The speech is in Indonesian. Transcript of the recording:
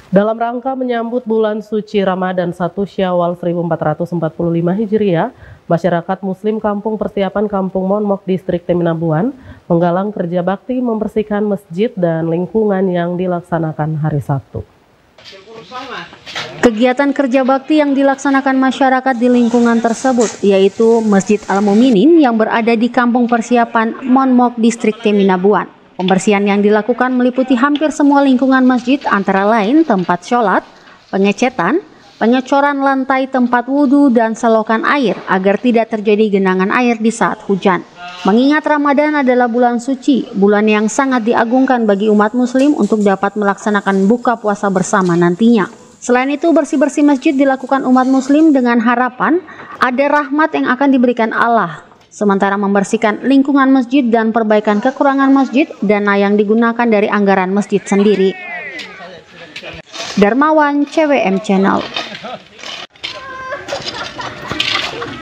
Dalam rangka menyambut bulan suci Ramadan 1 Syawal 1445 Hijriah, masyarakat Muslim Kampung Persiapan Kampung Monmok Distrik Teminabuan menggalang kerja bakti membersihkan masjid dan lingkungan yang dilaksanakan hari Sabtu. Kegiatan kerja bakti yang dilaksanakan masyarakat di lingkungan tersebut yaitu Masjid Al-Muminin yang berada di Kampung Persiapan Monmok Distrik Teminabuan. Pembersihan yang dilakukan meliputi hampir semua lingkungan masjid antara lain tempat sholat, pengecetan, pengecoran lantai tempat wudhu dan selokan air agar tidak terjadi genangan air di saat hujan. Mengingat Ramadan adalah bulan suci, bulan yang sangat diagungkan bagi umat muslim untuk dapat melaksanakan buka puasa bersama nantinya. Selain itu, bersih-bersih masjid dilakukan umat muslim dengan harapan ada rahmat yang akan diberikan Allah. Sementara membersihkan lingkungan masjid dan perbaikan kekurangan masjid, dana yang digunakan dari anggaran masjid sendiri. Darmawan, CWM Channel.